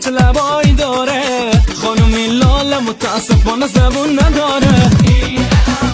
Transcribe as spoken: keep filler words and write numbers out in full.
چه لبایی داره، خانومی لاله متاسفانه زبون نداره.